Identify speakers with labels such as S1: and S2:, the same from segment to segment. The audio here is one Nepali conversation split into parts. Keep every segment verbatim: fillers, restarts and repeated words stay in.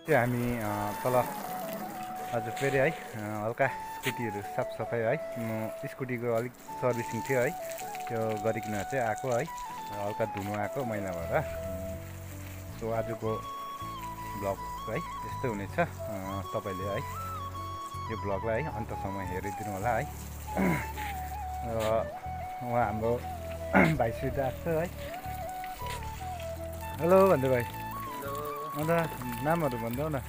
S1: त्यो हामी तल आज फेरि है हल्का स्कुटीहरू साफसफाइ है स्कुटीको अलिक सर्भिसिङ थियो है त्यो गरिकन चाहिँ आएको है हल्का धुनु आएको मैला भएर। सो आजको ब्लग है यस्तै हुनेछ। तपाईँले है यो ब्लगलाई है अन्तसम्म हेरिदिनु होला है। उहाँ हाम्रो भाइसित आएको छ है। हेलो भन्दै भाइ। अन्त नामहरू भन्देऊ न।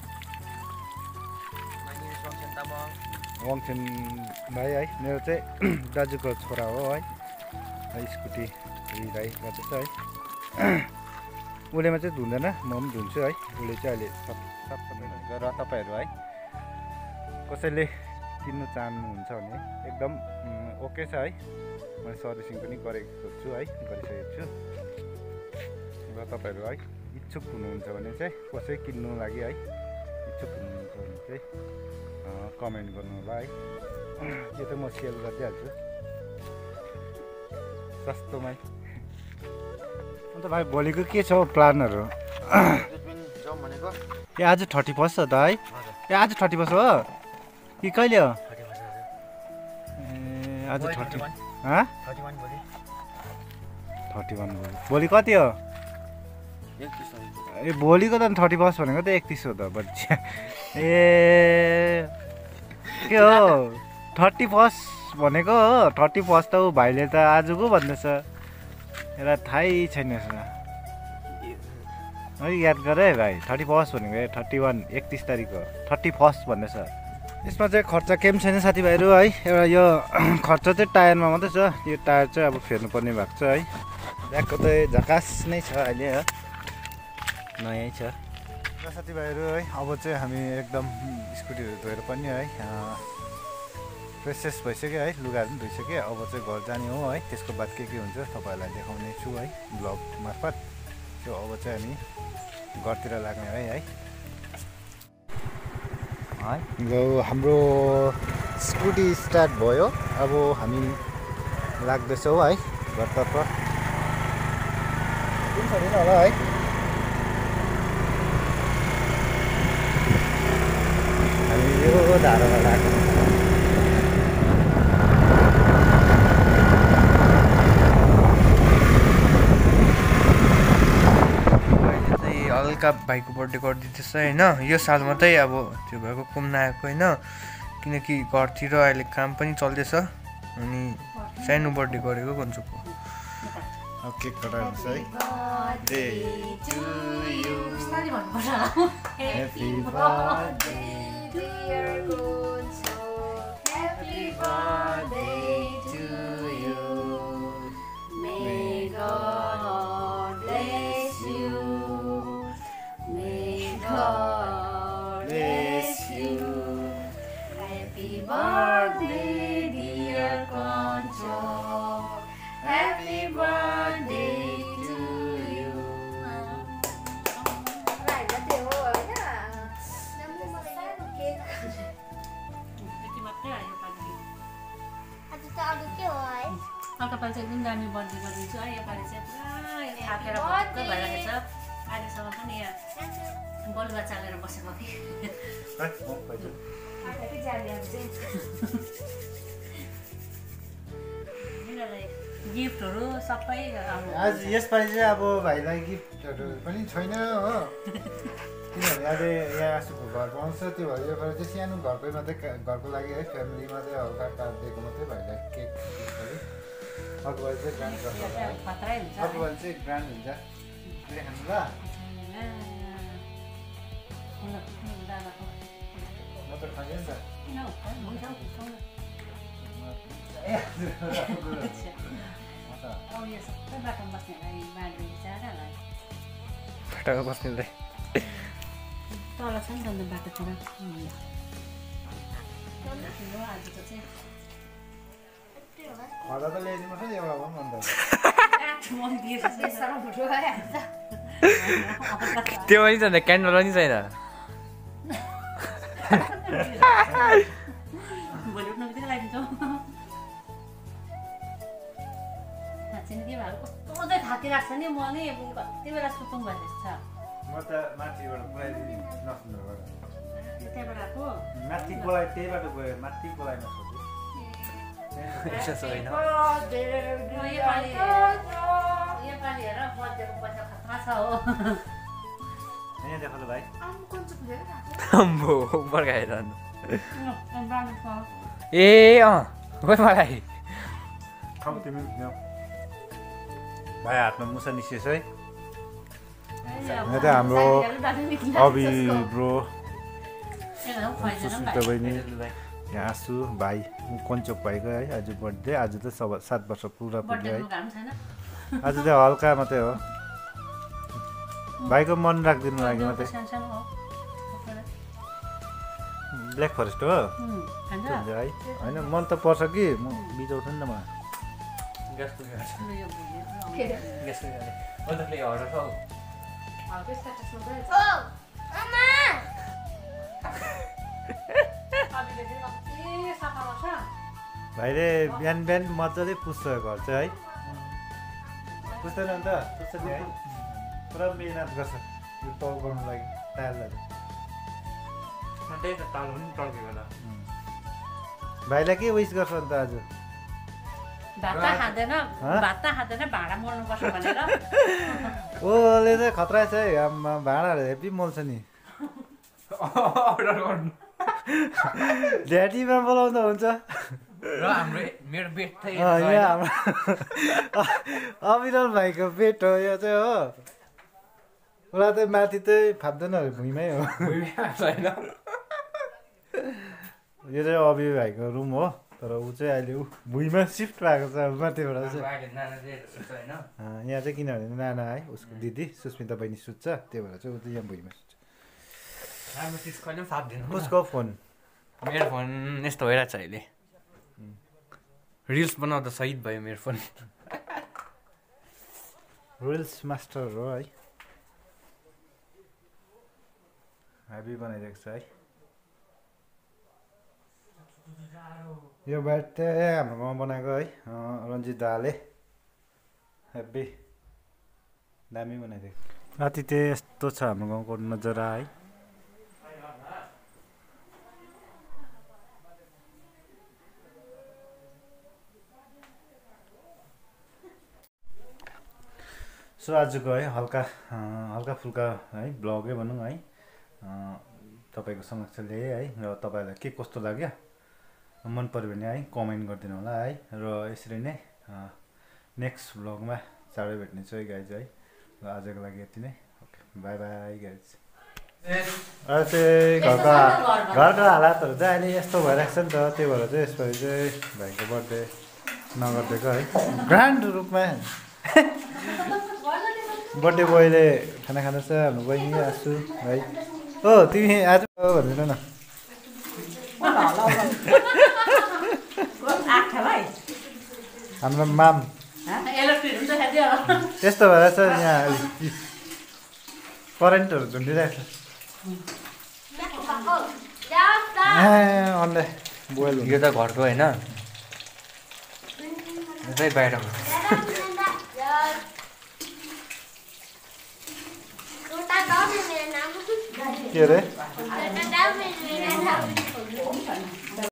S1: वङछेन भाइ है मेरो चाहिँ दाजुको छोरा हो है। स्कुटी राइड गर्दैछ है। उसलेमा चाहिँ धुँदैन, म पनि धुन्छु है। उसले चाहिँ अहिले सब सबसम्म हुन्छ। र तपाईँहरू है कसैले किन्नु चाहनुहुन्छ भने एकदम ओके छ है। मैले सर्भिसिङ पनि गरेको छु है, गरिसकेको छु। र तपाईँहरू है इच्छुक हुनुहुन्छ भने चाहिँ कसै किन्नु लागि है इच्छुक हुनुहुन्छ भने चाहिँ कमेन्ट गर्नु होला है। यो त म सेल गरिदिइहाल्छु सस्तोमै। अन्त भाइ भोलिको के छ प्लानहरू? ए आज थर्टी फर्स्ट हो त है? ए आज थर्टी फर्स्ट हो कि कहिले हो? ए आज थर्टी थर्टी वान भोलि। भोलि कति हो? ए भोलिको त थर्टी फर्स्ट भनेको त एकतिस हो त बच्चा। ए के हो थर्टी फर्स्ट भनेको हो? थर्टी फर्स्ट त ऊ भाइले त आजको भन्दैछ। यसलाई थाहै छैन है। याद गर है भाइ, थर्टी फर्स्ट भनेको थर्टी वान एकतिस तारिक हो, थर्टी फर्स्ट भन्दैछ। यसमा चाहिँ खर्च केही पनि छैन साथीभाइहरू है। एउटा यो खर्च चाहिँ टायरमा मात्रै छ। यो टायर चाहिँ अब फेर्नुपर्ने भएको छ है। ब्यागको त झकास नै छ अहिले है, नयाँ छ। र साथीभाइहरू है अब चाहिँ हामी एकदम स्कुटीहरू धोएर पनि है फ्रेसेस भइसक्यो है, लुगाहरू पनि धोइसक्यो। अब चाहिँ घर जाने हो है। त्यसको बाद के के हुन्छ तपाईँहरूलाई देखाउने छु है ब्लग मार्फत। त्यो अब चाहिँ हामी घरतिर लाग्ने है है है हाम्रो स्कुटी स्टार्ट भयो। अब हामी लाग्दैछौँ है घरतर्फ। कुन छैन होला है। हामी यो धारामा लाग्छौँ।
S2: हल्का भाइको बर्थडे गरिदिँदैछ होइन। यो साल मात्रै अब त्यो भएको कुम्न आएको होइन, किनकि घरतिर अहिले काम पनि चल्दैछ। अनि सानो बर्थडे गरेको भन्छु।
S1: अब केक कटाउँछ है। Day to you happy birthday dear गोन्सो, happy birthday to you, may God bless you, may God bless you, happy birthday dear गोन्सो, ह्यापी बर्थडे टु यु।
S3: अर्कोपालि चाहिँ एकदम दामी बर्थडे गरिदिन्छु है। योपालि चाहिँ पुरा थाकेर भक्क भइरहेको छ। अहिलेसम्म पनि यहाँ बलुवा चालेर बसेको कि गिफ्टहरू सबै
S1: आज यसपालि चाहिँ अब भाइलाई गिफ्टहरू पनि छैन हो। किनभने आज यहाँ आसुको घर पाउँछ। त्यो भएर योपालि चाहिँ सानो घरकै मात्रै घरको लागि है, फ्यामिली मात्रै हल्का काटिदिएको मात्रै भाइलाई केक गिफ्टहरू। अर्कोपालि चाहिँ ग्रान्ड गर्छ। अर्कोपालि चाहिँ ग्रान्ड हुन्छ। खानु ल म त खाने नि त। बाटोमा बस्नेलाई
S3: तल छ नि त बाटो छोरा।
S1: खदा त ल्याइदिनु पर्छ नि एउटा भए पनि अन्त।
S2: त्यो पनि छैन, क्यान्डल पनि छैन।
S3: भोलि उठ्नु बित्तिकै लगाइदिन्छौँ। साँच्चै के भएको कस्तो चाहिँ थाकिरहेको छ नि। म नि कति बेला सुतौँ भन्ने छ।
S1: म त माथिबाट पुऱ्याइदिनु नसुन्नु बोलाइ त्यही बाटो गयो माथि बोलाइन सोचे
S2: यस्तो होइन
S3: योपालि योपालि हेर बर्थडेको पैसा खतरा छ हो
S1: यहाँ देखो भाइ
S2: अम्बो बर्खाएर ए अँ गयो मलाई
S1: खाऊ तिमी भाइ हातमा मुसा निस्किएछ है यहाँ त हाम्रो अभि ब्रो सुस्मिता बहिनी यहाँ आसु भाइ कञ्चोक भाइको है आज बर्थडे आज त सब सात वर्ष पुरा पुग्यो है आज चाहिँ हल्का मात्रै हो भाइको मन राखिदिनु लागि मात्रै ब्ल्याक फरेस्ट हो है होइन मन त पर्छ कि म बिजाउँछु नि त म भाइले बिहान बिहान मजाले पुस्छ घर चाहिँ है पुस्दैन नि त पुस्छ नि है पुरा मिहिनेत गर्छ यो तल गर्नु लागि टायरलाई भाइलाई के विस गर्छ अन्त आज
S3: भात खाँदैन भात खाँदैन भाँडा मोल्नुपर्छ भनेर
S1: ओले चाहिँ खतरा छ है आम्मा भाँडाहरू हेभी मोल्छ नि ढ्याटीमा बोलाउँदा हुन्छ
S2: र हाम्रो मेरो बेड चाहिँ
S1: यहाँ हाम्रो अविरल भाइको बेड हो यो चाहिँ हो उसलाई चाहिँ माथि चाहिँ फाप्दैन भुइँमै हो यो चाहिँ अभि भाइको रुम हो तर ऊ चाहिँ अहिले ऊ भुइँमा सिफ्ट भएको छ माथिबाट चाहिँ यहाँ चाहिँ किनभने नाना है उसको दिदी सुस्मिता बहिनी सुत्छ त्यही भएर चाहिँ ऊ चाहिँ यहाँ भुइँमा सुत्छ
S2: राम्रो चिज कहिले पनि फाप्दैन
S1: उसको फोन
S2: मेरो फोन यस्तो भइरहेको छ अहिले रिल्स बनाउँदा सहिद भयो मेरो फोन
S1: रिल्स मास्टर हो है हेभी बनाइरहेको छ है यो ब्याट चाहिँ हाम्रो गाउँमा बनाएको है रन्जित दाले हेभी दामी बनाइदिएको राति चाहिँ यस्तो छ हाम्रो गाउँको नजरा है सो आजको है हल्का हल्का फुल्का है ब्लगै भनौँ है तपाईँको समक्ष ल्याएँ है र तपाईँलाई के कस्तो लाग्यो मन पऱ्यो भने है कमेन्ट गरिदिनु होला है र यसरी नै नेक्स्ट ब्लगमा चाँडै भेट्ने छु है गाइज है र आजको लागि यति नै ओके बाई बाई गाइज अहिले चाहिँ घरको घरको हालातहरू चाहिँ अहिले यस्तो भइरहेको छ नि त त्यही भएर चाहिँ यसपालि चाहिँ भाइको बर्थडे नगरिदिएको है ग्रान्ड रूपमा बर्थडे बोयले खाना खाँदैछ हाम्रो बहिनी आसु भाइ ओ तिमी आज भन्दैन न हाम्रो माम त्यस्तो भएर चाहिँ यहाँ करेन्टहरू झुन्डिरहेको छ अन्डा बोइल
S2: यो त घरको होइन यो चाहिँ बाहिरको
S1: के अरे